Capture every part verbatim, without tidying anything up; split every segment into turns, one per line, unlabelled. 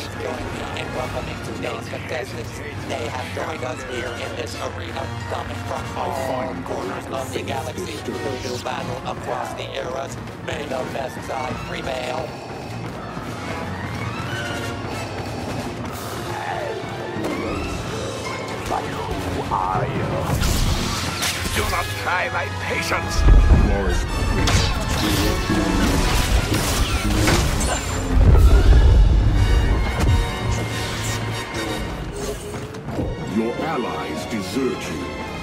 join me in welcoming today's contestants. They have joined us here in this arena, coming from all corners of the galaxy to do battle across the eras. May the best side prevail.
But who are you? Do not try my patience!
Your allies desert you.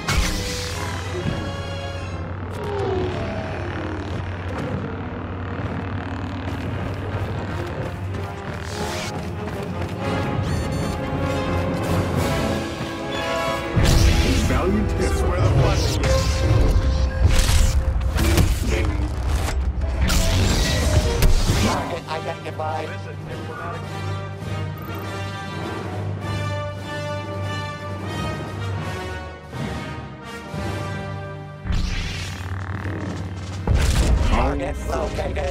Valiant effort.
Where the fun begins.
Target identified. Target located.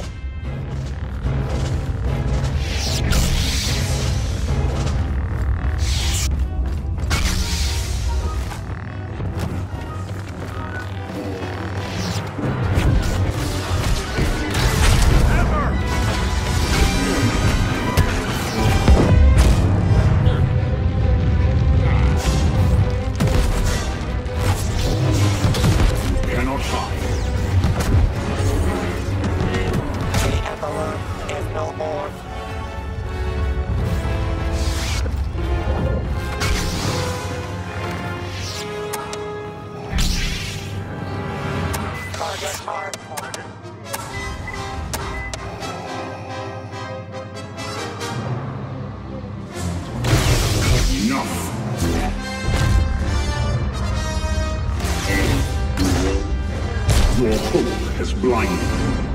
Your hope has blinded.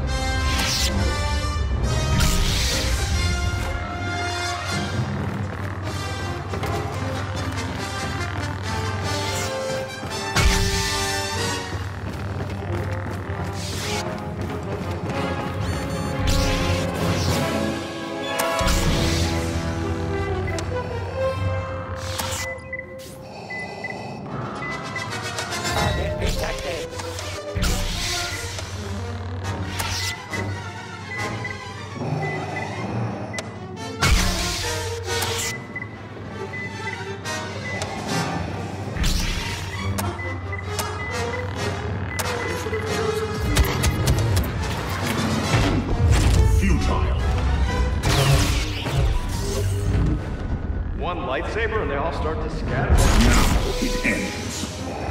One lightsaber and they all start to scatter.
Now it ends.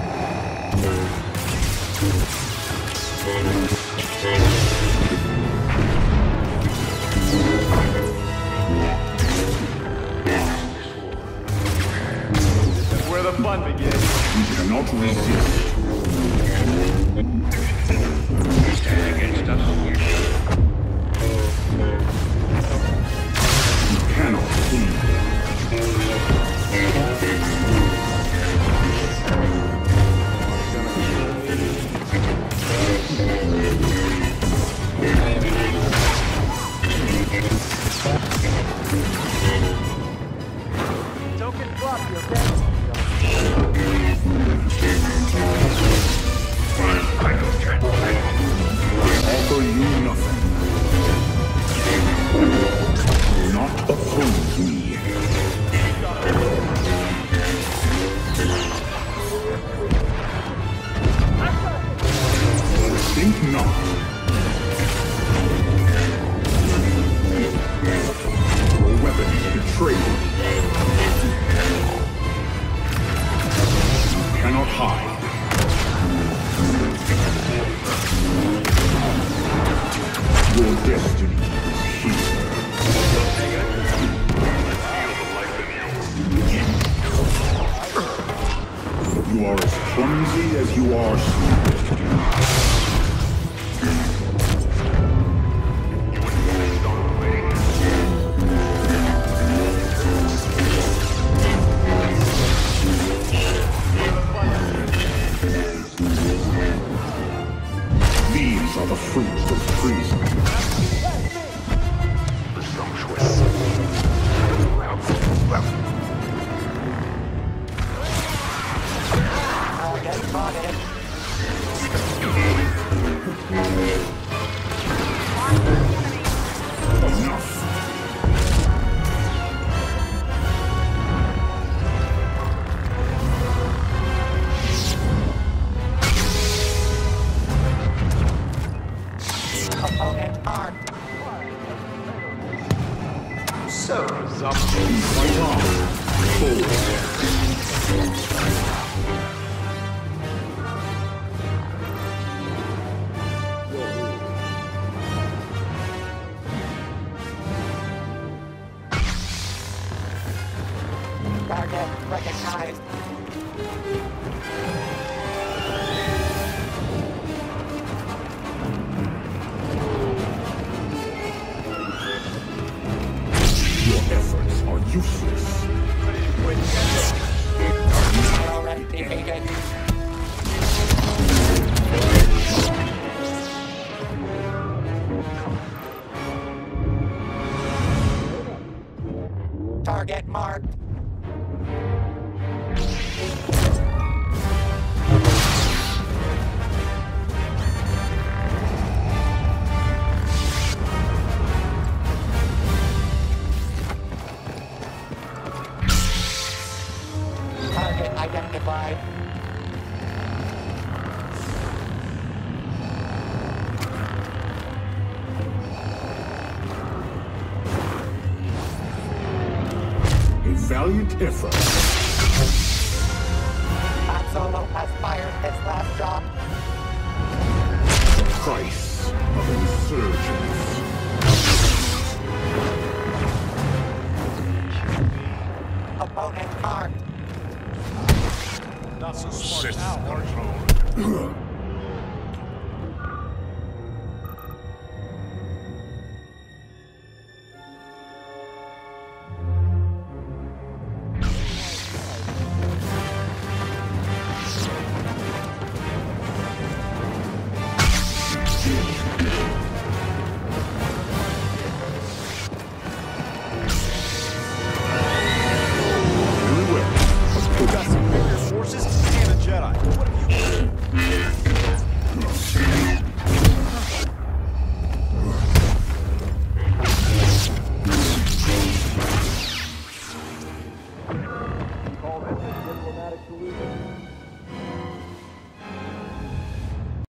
This is where the fun begins.
You cannot resist.
Stand against us.
You cannot flee.
Don't get floppy, okay?
Offer you nothing. Do not oppose me. Think not. Your weapon betrayed you. You cannot hide. Your destiny is here. You are as clumsy as you are swift. These are the fruits of treason.
Presumptuous. Something
Target recognized.
Your efforts are useless.
Already defeated. Target marked. Target identified.
A valiant effort.
Han Solo has fired his last shot.
The price of insurgence.
Opponent marked.
not so smart now, are you?
Yeah.